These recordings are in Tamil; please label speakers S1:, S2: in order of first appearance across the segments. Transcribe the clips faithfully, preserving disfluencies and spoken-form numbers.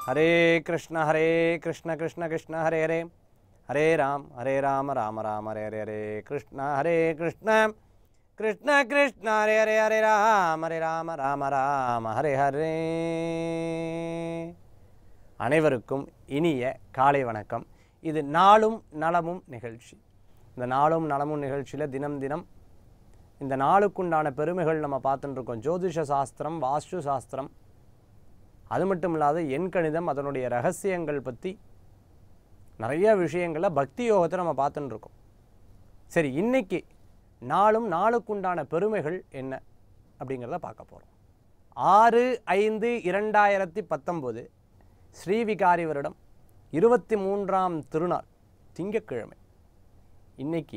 S1: हरे कृष्ण हरे कृष्ण कृष्ण कृष्ण हरे हरे हरे राम हरे राम राम राम हरे हरे हरे कृष्ण हरे कृष्ण कृष्ण कृष्ण हरे हरे हरे राम हरे राम राम राम हरे हरे. அனைவருக்கும் இனிய காலை வணக்கம். இது நாளும் நலமும் நிகழ்ச்சி. இந்த நாளும் நலமும் நிகழ்ச்சியில் தினம் தினம் இந்த நாளுக்குண்டான பெருமைகள் நம்ம பார்த்துட்டு இருக்கோம். ஜோதிஷ சாஸ்திரம், வாஸ்து சாஸ்திரம், அது மட்டும் இல்லாத எண்கணிதம், அதனுடைய ரகசியங்கள் பற்றி நிறைய விஷயங்களை பக்தி யோகத்தை நம்ம பார்த்துட்டு இருக்கோம். சரி, இன்னைக்கு நாளும் நாளுக்குண்டான பெருமைகள் என்ன அப்படிங்கிறத பார்க்க போகிறோம். ஆறு ஐந்து இரண்டாயிரத்தி பத்தொம்போது ஸ்ரீவிகாரி வருடம் இருபத்தி மூன்றாம் திருநாள் திங்கட்கிழமை. இன்னைக்கு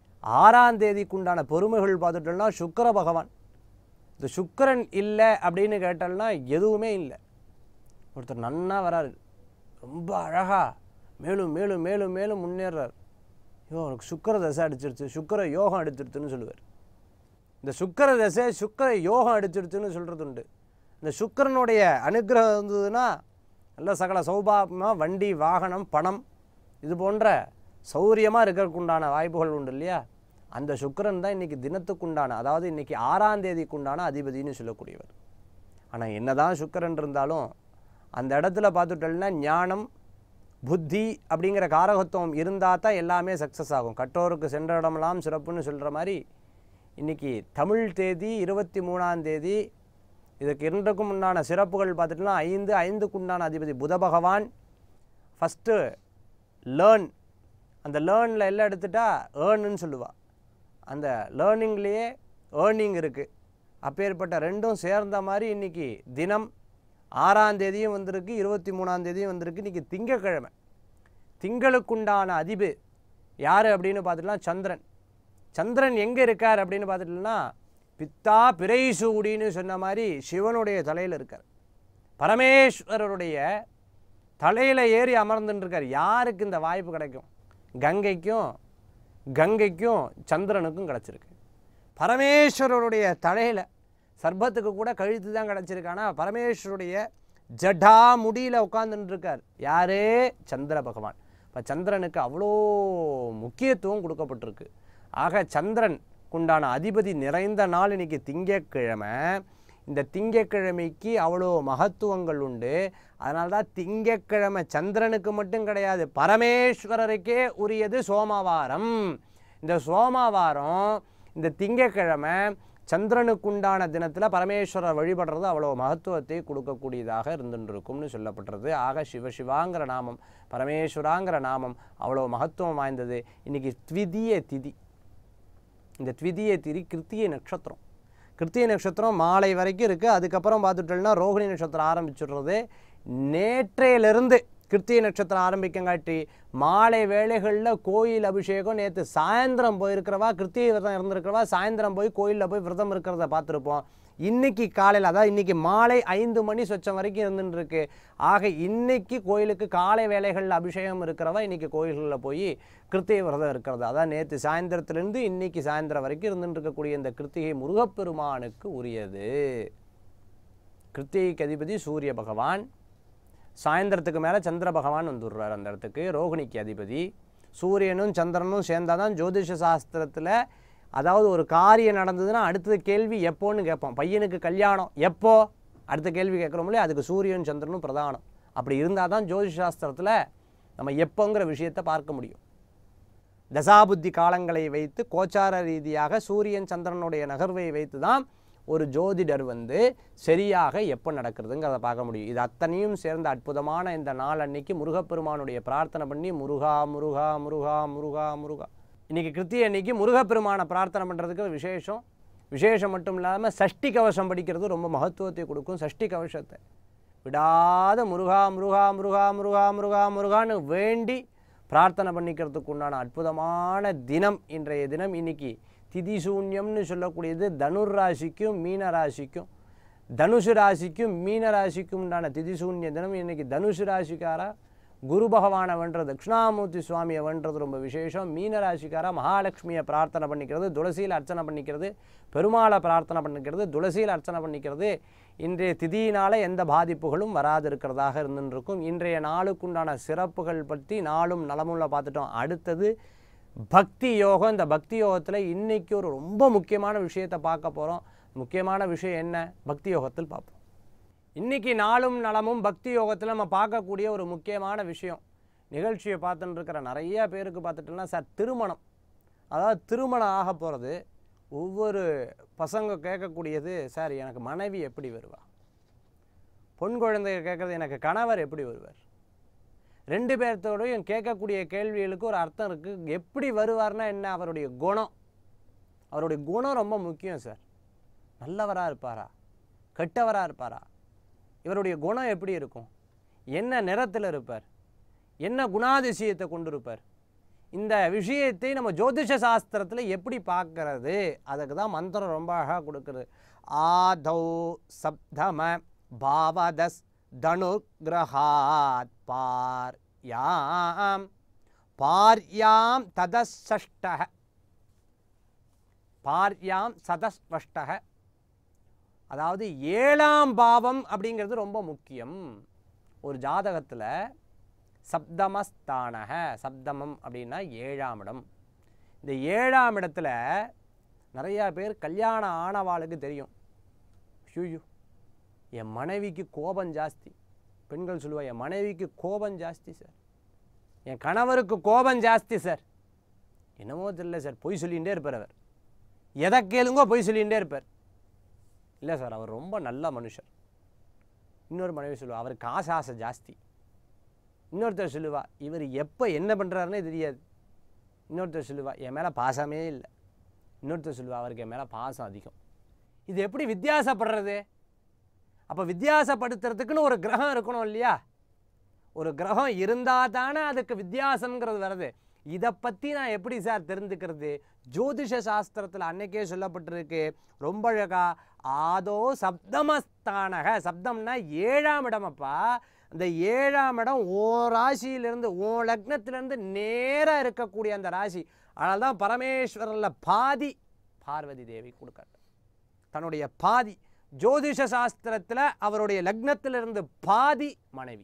S1: ஆறாம் தேதிக்குண்டான பெருமைகள் பார்த்துட்டோம்னா சுக்கிர பகவான். இந்த சுக்கிரன் இல்லை அப்படின்னு கேட்டோம்னா எதுவுமே இல்லை. ஒருத்தர் நன்னா வராரு, ரொம்ப அழகா மேலும் மேலும் மேலும் மேலும் முன்னேறார். ஐயோ, அவனுக்கு சுக்கிர தசை அடிச்சிருச்சு, சுக்கிர யோகம் அடிச்சிருச்சுன்னு சொல்லுவார். இந்த சுக்கிர தசை சுக்கிர யோகம் அடிச்சிருச்சுன்னு சொல்கிறது உண்டு. இந்த சுக்கிரனுடைய அனுகிரகம் இருந்ததுன்னா நல்ல சகல சௌபாகியமாக வண்டி வாகனம் பணம் இது போன்ற சௌரியமாக இருக்கிறதுக்குண்டான வாய்ப்புகள் உண்டு இல்லையா? அந்த சுக்கிரன் தான் இன்றைக்கி தினத்துக்குண்டான, அதாவது இன்றைக்கி ஆறாம் தேதிக்குண்டான அதிபதினு சொல்லக்கூடியவர். ஆனால் என்ன தான் சுக்கிரன் இருந்தாலும் அந்த இடத்துல பார்த்துட்டோம்னா ஞானம் புத்தி அப்படிங்கிற காரகத்துவம் இருந்தால் தான் எல்லாமே சக்ஸஸ் ஆகும். கற்றோருக்கு சென்ற இடமெல்லாம் சிறப்புன்னு சொல்கிற மாதிரி இன்றைக்கி தமிழ் தேதி இருபத்தி மூணாம் தேதி. இதுக்கு இரண்டுக்கும் உண்டான சிறப்புகள் பார்த்துட்டோம்னா ஐந்து ஐந்துக்குண்டான அதிபதி புத பகவான். ஃபஸ்ட்டு லேர்ன், அந்த லேர்னில் எல்லாம் எடுத்துட்டா ஏர்னுன்னு சொல்லுவாள். அந்த லேர்னிங்லேயே ஏர்னிங் இருக்குது. அப்பேற்பட்ட ரெண்டும் சேர்ந்த மாதிரி இன்றைக்கி தினம் ஆறாம் தேதியும் வந்திருக்கு, இருபத்தி மூணாம் தேதியும் வந்திருக்கு. இன்றைக்கி திங்கக்கிழமை. திங்களுக்குண்டான அதிபதி யார் அப்படின்னு பார்த்துட்டோம்னா சந்திரன். சந்திரன் எங்கே இருக்கார் அப்படின்னு பார்த்துட்டோம்னா பித்தா பிரைசூடின்னு சொன்ன மாதிரி சிவனுடைய தலையில் இருக்கார். பரமேஸ்வரருடைய தலையில் ஏறி அமர்ந்துட்டுருக்கார். யாருக்கு இந்த வாய்ப்பு கிடைக்கும்? கங்கைக்கும் கங்கைக்கும் சந்திரனுக்கும் கிடச்சிருக்கு. பரமேஸ்வரருடைய தலையில் சர்பத்துக்கு கூட கழுத்து தான் கிடச்சிருக்கு. ஆனால் பரமேஸ்வருடைய ஜடா முடியில் உட்காந்துட்டுருக்கார். யாரே? சந்திர பகவான். இப்போ சந்திரனுக்கு அவ்வளோ முக்கியத்துவம் கொடுக்கப்பட்டிருக்கு. ஆக சந்திரன் குண்டான அதிபதி நிறைந்த நாள் இன்றைக்கி திங்கக்கிழமை. இந்த திங்கக்கிழமைக்கு அவ்வளோ மகத்துவங்கள் உண்டு. அதனால தான் திங்கக்கிழமை சந்திரனுக்கு மட்டும் கிடையாது, பரமேஸ்வரருக்கே உரியது சோமவாரம். இந்த சோமவாரம் இந்த திங்கக்கிழமை சந்திரனுக்குண்டான தினத்தில் பரமேஸ்வரர் வழிபடுறது அவ்வளோ மகத்துவத்தை கொடுக்கக்கூடியதாக இருந்துருக்கும்னு சொல்லப்பட்டுறது. ஆக சிவசிவாங்கிற நாமம், பரமேஸ்வராங்கிற நாமம் அவ்வளோ மகத்துவம் வாய்ந்தது. இன்றைக்கி த்விதிய திதி. இந்த த்விதிய திதி கிருத்திகை நட்சத்திரம். கிருத்திகை நட்சத்திரம் மாலை வரைக்கும் இருக்குது. அதுக்கப்புறம் பார்த்துட்டோம்னா ரோகிணி நட்சத்திரம் ஆரம்பிச்சுடுறது. நேற்றையிலிருந்து கிருத்திகை நட்சத்திரம் ஆரம்பிக்கங்காட்டி மாலை வேளைகளில் கோயில் அபிஷேகம். நேற்று சாயந்தரம் போயிருக்கிறவா, கிருத்திகை விரதம் இருந்திருக்கிறவா சாயந்தரம் போய் கோயிலில் போய் விரதம் இருக்கிறத பார்த்துருப்போம். இன்றைக்கி காலையில், அதாவது இன்றைக்கி மாலை ஐந்து மணி சொச்சம் வரைக்கும் இருந்துருக்கு. ஆக இன்றைக்கி கோயிலுக்கு காலை வேளைகளில் அபிஷேகம் இருக்கிறவா இன்றைக்கி கோயில்களில் போய் கிருத்திகை விரதம் இருக்கிறது. அதான் நேற்று சாயந்தரத்துலேருந்து இன்றைக்கி சாயந்தரம் வரைக்கும் இருந்துருக்கக்கூடிய இந்த கிருத்திகை முருகப்பெருமானுக்கு உரியது. கிருத்திகைக்கு அதிபதி சூரிய பகவான். சாயந்தரத்துக்கு மேலே சந்திர பகவான் வந்துடுறார் அந்த இடத்துக்கு. ரோகிணிக்கு அதிபதி சூரியனும் சந்திரனும் சேர்ந்தாதான் ஜோதிஷ சாஸ்திரத்தில், அதாவது ஒரு காரியம் நடந்ததுன்னா அடுத்தது கேள்வி எப்போன்னு கேட்போம். பையனுக்கு கல்யாணம் எப்போ, அடுத்த கேள்வி கேட்குறோம் இல்லையா? அதுக்கு சூரியன் சந்திரனும் பிரதானம். அப்படி இருந்தால் தான் ஜோதிஷ சாஸ்திரத்தில் நம்ம எப்போங்கிற விஷயத்தை பார்க்க முடியும். தசாபுத்தி காலங்களை வைத்து கோச்சார ரீதியாக சூரியன் சந்திரனுடைய நகர்வை வைத்து தான் ஒரு ஜோதிடர் வந்து சரியாக எப்போ நடக்கிறதுங்கிறத பார்க்க முடியும். இது அத்தனையும் சேர்ந்த அற்புதமான இந்த நாள் அன்னைக்கு முருகப்பெருமானுடைய பிரார்த்தனை பண்ணி முருகா முருகா முருகா முருகா முருகா. இன்றைக்கி கிருத்திகை அன்னைக்கு முருகப்பெருமானை பிரார்த்தனை பண்ணுறதுக்கு விசேஷம். விசேஷம் மட்டும் இல்லாமல் சஷ்டி கவசம் படிக்கிறது ரொம்ப மகத்துவத்தை கொடுக்கும். சஷ்டி கவசத்தை விடாத முருகா முருகா முருகா முருகா முருகா முருகான்னு வேண்டி பிரார்த்தனை பண்ணிக்கிறதுக்கு உண்டான அற்புதமான தினம் இன்றைய தினம். இன்றைக்கி திதி சூன்யம்னு சொல்லக்கூடியது தனுர் ராசிக்கும் மீன ராசிக்கும், தனுசு ராசிக்கும் மீன ராசிக்கும் உண்டான திதி சூன்ய தினம். இன்றைக்கி தனுசு ராசிக்காரா குரு பகவானை வென்றது, தட்சிணாமூர்த்தி சுவாமியை வென்றது ரொம்ப விசேஷம். மீனராசிக்கார மகாலட்சுமியை பிரார்த்தனை பண்ணிக்கிறது, துளசியில் அர்ச்சனை பண்ணிக்கிறது, பெருமாளை பிரார்த்தனை பண்ணிக்கிறது, துளசியில் அர்ச்சனை பண்ணிக்கிறது இன்றைய திதியினால் எந்த பாதிப்புகளும் வராது இருக்கிறதாக இருந்துருக்கும். இன்றைய நாளுக்குண்டான சிறப்புகள் பற்றி நாளும் நலமுள்ள பார்த்துட்டோம். அடுத்தது பக்தி யோகம். இந்த பக்தி யோகத்தில் இன்றைக்கி ஒரு ரொம்ப முக்கியமான விஷயத்தை பார்க்க போகிறோம். முக்கியமான விஷயம் என்ன? பக்தி யோகத்தில் பார்ப்போம். இன்றைக்கி நாளும் நலமும் பக்தி யோகத்தில் நம்ம பார்க்கக்கூடிய ஒரு முக்கியமான விஷயம், நிகழ்ச்சியை பார்த்துட்டு இருக்கிற நிறைய பேருக்கு பார்த்துட்டோம்னா சார் திருமணம், அதாவது திருமணம் ஆக போகிறது. ஒவ்வொரு பசங்க கேட்கக்கூடியது, சார் எனக்கு மனைவி எப்படி வருவா? பொன் குழந்தைய கேட்குறது, எனக்கு கணவர் எப்படி வருவார்? ரெண்டு பேர்த்தோடையும் கேட்கக்கூடிய கேள்விகளுக்கு ஒரு அர்த்தம் இருக்குது. எப்படி வருவார்னா என்ன? அவருடைய குணம், அவருடைய குணம் ரொம்ப முக்கியம் சார். நல்லவராக இருப்பாரா, கெட்டவராக இருப்பாரா, இவருடைய குணம் எப்படி இருக்கும், என்ன நிறத்தில் இருப்பார், என்ன குணாதிசயத்தை கொண்டு இருப்பார், இந்த விஷயத்தை நம்ம ஜோதிஷ சாஸ்திரத்தில் எப்படி பார்க்கறது, அதுக்கு தான் மந்திரம் ரொம்ப அழகாக கொடுக்குறது. ஆதௌ சப்தம பாவதஸ் தனுர்கிரஹாத் பார்யாம் பார்யாம் ததஸ்ஷ்டஹ பார்யாம் சதஸ்வஷ்டஹ. அதாவது ஏழாம் பாவம் அப்படிங்கிறது ரொம்ப முக்கியம். ஒரு ஜாதகத்தில் சப்தமஸ்தானக, சப்தமம் அப்படின்னா ஏழாம் இடம். இந்த ஏழாம் இடத்துல நிறையா பேர் கல்யாணம் ஆனவாளுக்கு தெரியும், ஐயோ என் மனைவிக்கு கோபம் ஜாஸ்தி. பெண்கள் சொல்லுவா, என் மனைவிக்கு கோபம் ஜாஸ்தி சார், என் கணவருக்கு கோபம் ஜாஸ்தி சார். என்னமோ தெரியல சார், பொய் சொல்லிகிட்டே இருப்பார். அவர் எதை கேளுங்கோ பொய் சொல்லிகிட்டே இருப்பார். இல்லை சார், அவர் ரொம்ப நல்ல மனுஷர். இன்னொரு மனைவி சொல்லுவா, அவருக்கு காசு ஆசை ஜாஸ்தி. இன்னொருத்தர் சொல்லுவா, இவர் எப்போ என்ன பண்ணுறாருன்னே தெரியாது. இன்னொருத்தர் சொல்லுவா, என் மேலே பாசமே இல்லை. இன்னொருத்தர் சொல்லுவா, அவருக்கு என் மேலே பாசம் அதிகம். இது எப்படி வித்தியாசப்படுறது? அப்போ வித்தியாசப்படுத்துறதுக்குன்னு ஒரு கிரகம் இருக்கணும் இல்லையா? ஒரு கிரகம் இருந்தால் தானே அதுக்கு வித்தியாசங்கிறது வருது. இதை பற்றி நான் எப்படி சார் தெரிஞ்சுக்கிறது? ஜோதிஷ சாஸ்திரத்தில் அன்னைக்கே சொல்லப்பட்டிருக்கு ரொம்ப அழகா. ஆதோ சப்தமஸ்தானக, சப்தம்னா ஏழாம் இடமப்பா. அந்த ஏழாம் இடம் ஓ ராசியிலிருந்து, ஓ லக்னத்திலேருந்து நேராக இருக்கக்கூடிய அந்த ராசி. அதனால தான் பரமேஸ்வரில் பாதி பார்வதி தேவி கொடுக்காரு, தன்னுடைய பாதி. ஜோதிஷ சாஸ்திரத்தில் அவருடைய லக்னத்திலிருந்து பாதி மனைவி,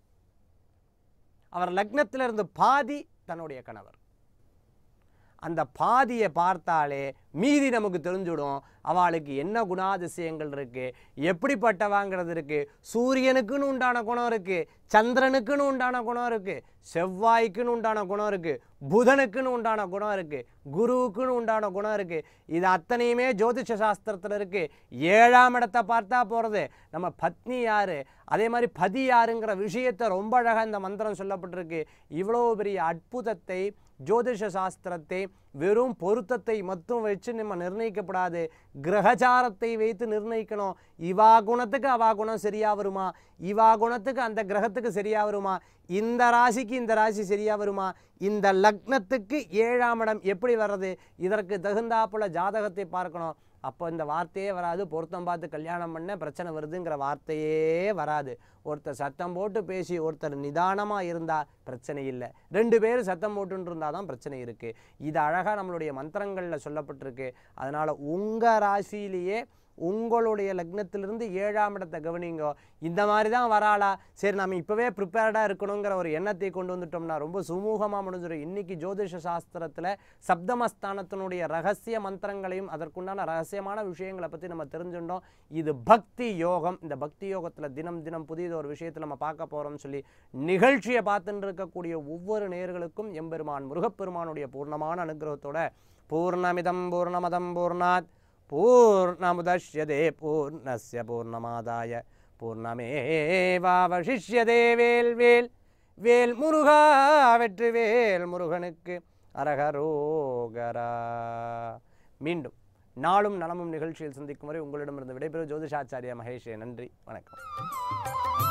S1: அவர் லக்னத்திலிருந்து பாதி தன்னுடைய கணவர். அந்த பாதியை பார்த்தாலே மீதி நமக்கு தெரிஞ்சுடும் அவளுக்கு என்ன குணாதிசயங்கள் இருக்குது, எப்படிப்பட்டவாங்கிறது இருக்குது. சூரியனுக்குன்னு உண்டான குணம் இருக்குது, சந்திரனுக்குன்னு உண்டான குணம் இருக்குது, செவ்வாய்க்குன்னு உண்டான குணம் இருக்குது, புதனுக்குன்னு உண்டான குணம் இருக்குது, குருவுக்குன்னு உண்டான குணம் இருக்குது. இது அத்தனையுமே ஜோதிஷ சாஸ்திரத்தில் இருக்குது. ஏழாம் இடத்தை பார்த்தா போகிறது நம்ம பத்னி யார், அதே மாதிரி பதி யாருங்கிற விஷயத்தை ரொம்ப அழகாக இந்த மந்திரம் சொல்லப்பட்டிருக்கு. இவ்வளோ பெரிய அற்புதத்தை ஜோதிஷ சாஸ்திரத்தை வெறும் பொருத்தத்தை மட்டும் வச்சு நம்ம நிர்ணயிக்கப்படாது, கிரகச்சாரத்தை வைத்து நிர்ணயிக்கணும். இவா குணத்துக்கு அவா குணம் சரியாக வருமா, இவா குணத்துக்கு அந்த கிரகத்துக்கு சரியாக வருமா, இந்த ராசிக்கு இந்த ராசி சரியாக வருமா, இந்த லக்னத்துக்கு ஏழாம் இடம் எப்படி வர்றது, இதற்கு தகுந்தாப்புல ஜாதகத்தை பார்க்கணும். அப்போ இந்த வார்த்தையே வராது. பொருத்தம் பார்த்து கல்யாணம் பண்ண பிரச்சனை வருதுங்கிற வார்த்தையே வராது. ஒருத்தர் சத்தம் போட்டு பேசி ஒருத்தர் நிதானமாக இருந்தால் பிரச்சனை இல்லை. ரெண்டு பேரும் சத்தம் போட்டுன்னு இருந்தால் தான் பிரச்சனை இருக்குது. இது அழகாக நம்மளுடைய மந்திரங்களில் சொல்லப்பட்டிருக்கு. அதனால் உங்கள் ராசியிலேயே உங்களுடைய லக்னத்திலிருந்து ஏழாம் இடத்தை கவனிங்கோ. இந்த மாதிரி தான் வராளா, சரி நம்ம இப்போவே ப்ரிப்பேர்டாக இருக்கணுங்கிற ஒரு எண்ணத்தை கொண்டு வந்துட்டோம்னா ரொம்ப சுமூகமாக முடிஞ்சிடும். இன்றைக்கி ஜோதிஷ சாஸ்திரத்தில் சப்தமஸ்தானத்தினுடைய ரகசிய மந்திரங்களையும் அதற்குண்டான ரகசியமான விஷயங்களை பற்றி நம்ம தெரிஞ்சுட்டோம். இது பக்தி யோகம். இந்த பக்தி யோகத்தில் தினம் தினம் புதிய ஒரு விஷயத்தை நம்ம பார்க்க போகிறோம்னு சொல்லி நிகழ்ச்சியை பார்த்துட்டு இருக்கக்கூடிய ஒவ்வொரு நேயர்களுக்கும் எம்பெருமான் முருகப்பெருமானுடைய பூர்ணமான அனுகிரகத்தோட பூர்ணமிதம் பூர்ணமதம் பூர்ணாத் பூர்ணமுதஷ்யதே பூர்ணஸ்ய பூர்ணமாதாய பூர்ணமேவாவசிஷ்யதே. வேல் வேல் வேல் முருகா, வெற்றி வேல் முருகனுக்கு அரகரோகரா. மீண்டும் நாளும் நலமும் நிகழ்ச்சியில் சந்திக்கும் வரை உங்களிடமிருந்து விடைபெறும் ஜோதிஷாச்சாரியா மகேஷே. நன்றி, வணக்கம்.